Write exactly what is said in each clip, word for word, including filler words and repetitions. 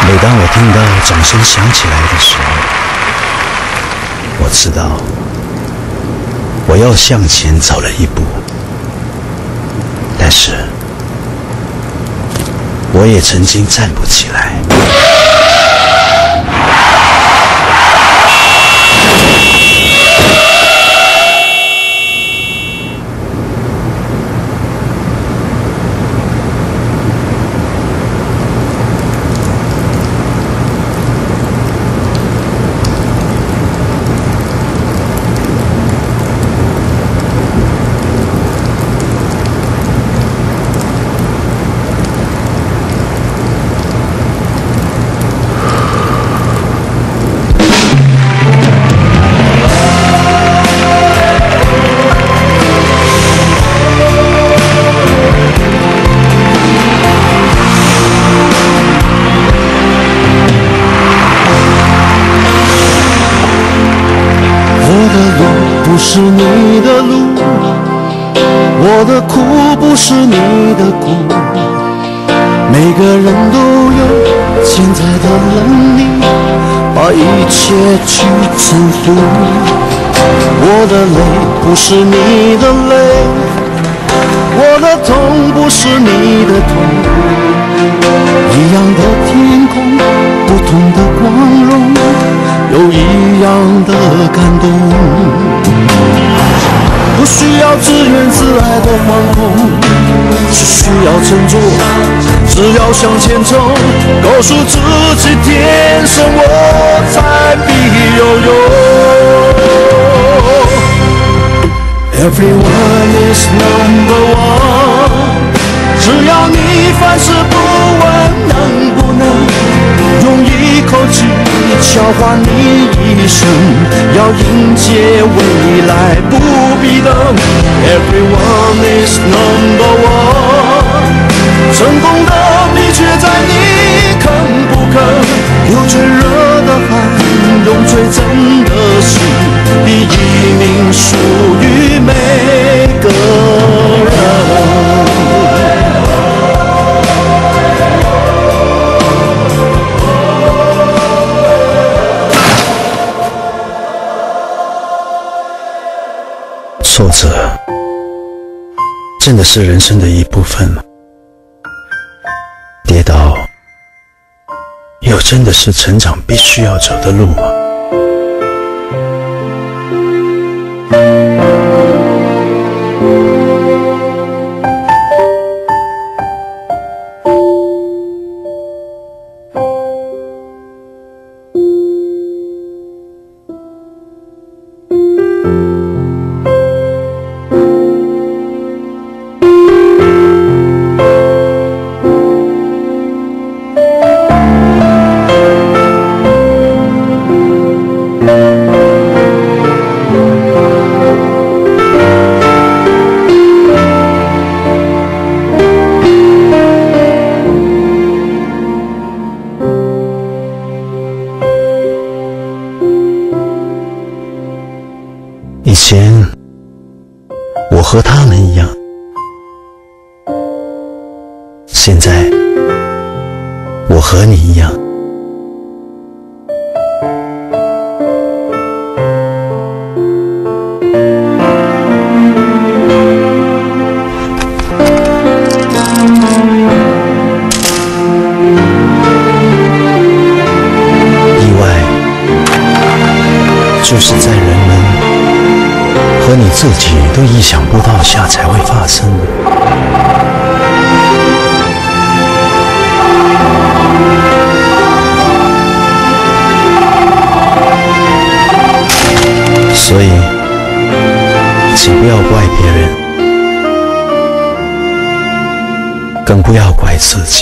每当我听到掌声响起来的时候，我知道我要向前走了一步，但是我也曾经站不起来。 不是你的路，我的苦不是你的苦，每个人都有现在的能力，把一切去征服。我的泪不是你的泪，我的痛不是你的痛，一样的天空，不同的光荣，有一样的感动。不需要自怨自艾的惶恐，只需要振作，只要向前冲，告诉自己天生我材必有用。Everyone is number one， 只要你凡事不问能不能用一口气消化你一生，要迎接未来不必等。Everyone is number one， 成功的秘诀在你肯不肯流最热的汗，用最真的心，第一名属于每个人。 挫折真的是人生的一部分吗？跌倒又真的是成长必须要走的路吗？以前我和他们一样，现在我和你一样。意外就是在人们和你自己都意想不到下才会发生的。所以，请不要怪别人，更不要怪自己。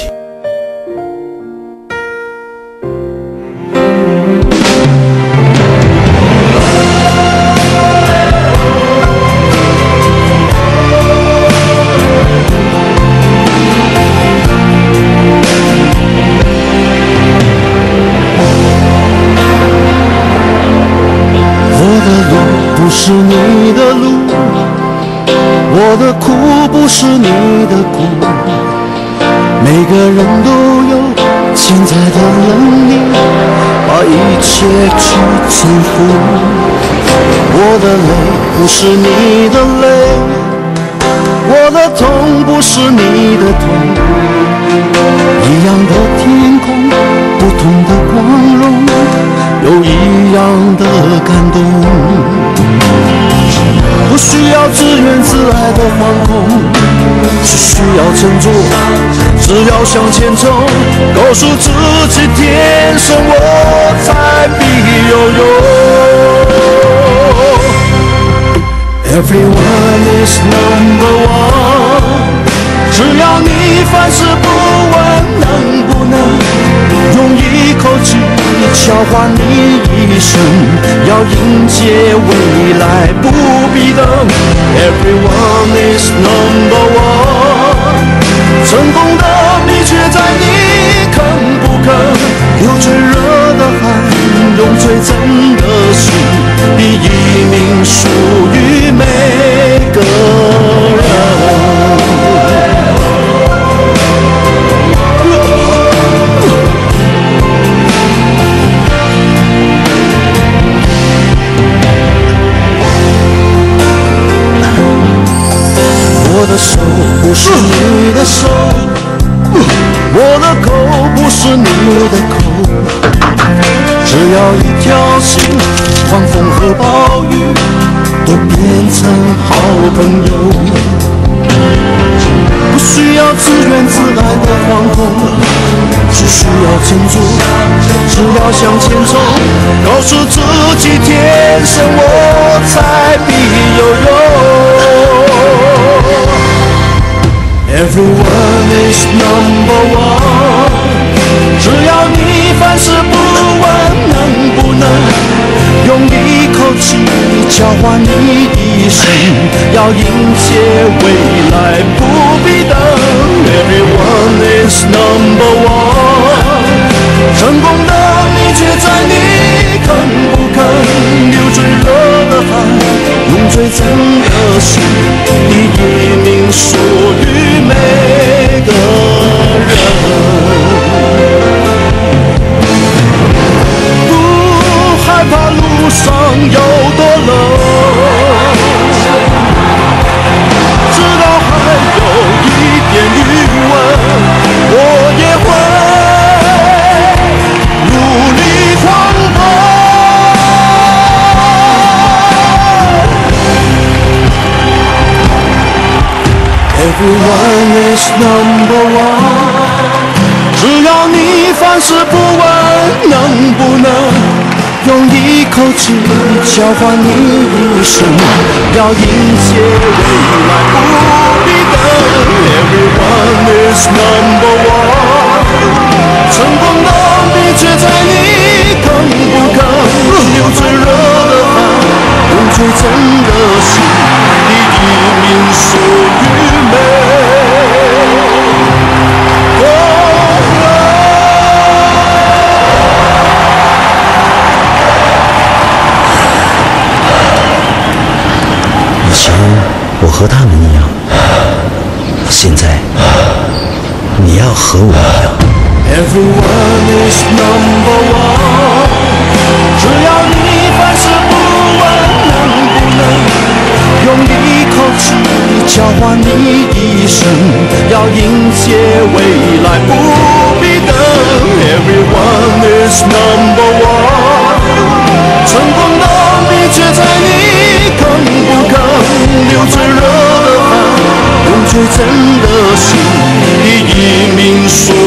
不是你的路，我的苦不是你的苦，每个人都有现在的能力把一切去征服。我的泪不是你的泪，我的痛不是你的痛，一样的天空，不同的光荣，有一样的感动。不需要自怨自艾的惶恐，只需要振作，只要向前冲，告诉自己天生我材必有用。 Everyone is number one， 只要你凡事不问能不能用一口气交换你一生，要迎接未来不必等。 Everyone is number one， 成功的秘诀在你肯不肯流最热的汗，用最真的心，第一名属于每个人。我的手不是你的手，我的口不是你的口，只要一条心，狂风和暴雨都变成好朋友。不需要自怨自艾的惶恐，只需要振作，只要向前冲，告诉自己天生我材必有用。Everyone is number one， 只要你凡事不问能不能用一口气交换你一生，要迎接未来不必等。Everyone is number one， 成功的秘诀在你肯不肯流最热的汗，用最真的心，第一名属于每个人。不害怕路上有多冷，直到还有一点余温，我也会努力狂奔。Everyone is number one， 只要你凡事不问能不能用一口气交换你一生，要迎接未来不必等。Everyone is number one， 成功的秘诀在你肯不肯流最热的汗，用最真的心，第一名属于每个人。 以前我和他们一样，现在你要和我一样。 Everyone is number one， 只要你凡事不问能不能用一口气交换你一生，要迎接未来不必等。Everyone is number one， 成功的秘诀在你肯不肯流最热的汗，用最真的心，第一名属